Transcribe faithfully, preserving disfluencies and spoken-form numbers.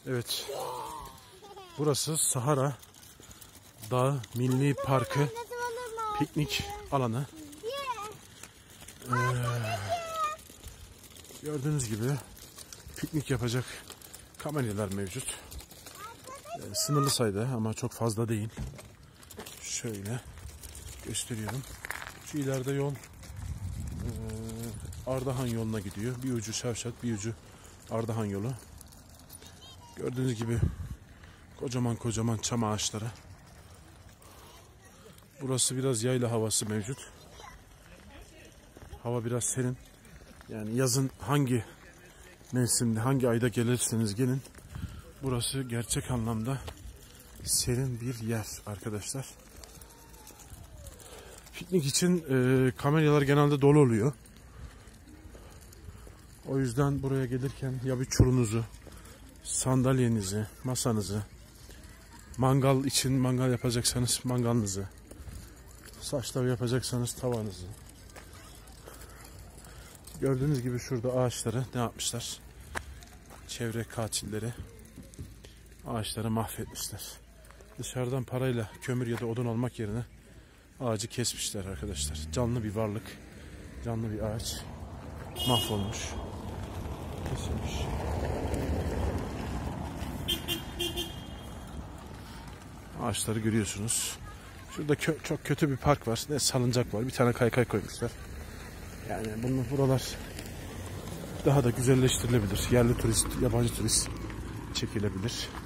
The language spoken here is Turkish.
Evet. Burası Sahara Dağı Milli Parkı piknik alanı. Ee, gördüğünüz gibi piknik yapacak kamelyalar mevcut. Yani sınırlı sayıda ama çok fazla değil. Şöyle gösteriyorum. Şu ileride yol e, Ardahan yoluna gidiyor. Bir ucu Şavşat, bir ucu Ardahan yolu. Gördüğünüz gibi kocaman kocaman çam ağaçları. Burası biraz yayla havası mevcut. Hava biraz serin. Yani yazın hangi mevsimde, hangi ayda gelirseniz gelin, burası gerçek anlamda serin bir yer arkadaşlar. Piknik için e, kamelyalar genelde dolu oluyor. O yüzden buraya gelirken ya bir çulunuzu, sandalyenizi, masanızı, mangal için mangal yapacaksanız mangalınızı, saçları yapacaksanız tavanızı. Gördüğünüz gibi şurada ağaçları ne yapmışlar? Çevre katilleri ağaçları mahvetmişler. Dışarıdan parayla kömür ya da odun almak yerine ağacı kesmişler arkadaşlar. Canlı bir varlık, canlı bir ağaç mahvolmuş, kesilmiş. Ağaçları görüyorsunuz. Şurada kö çok kötü bir park var. Ne salıncak var. Bir tane kaykay koymuşlar. Yani bunu buralar daha da güzelleştirilebilir. Yerli turist, yabancı turist çekilebilir.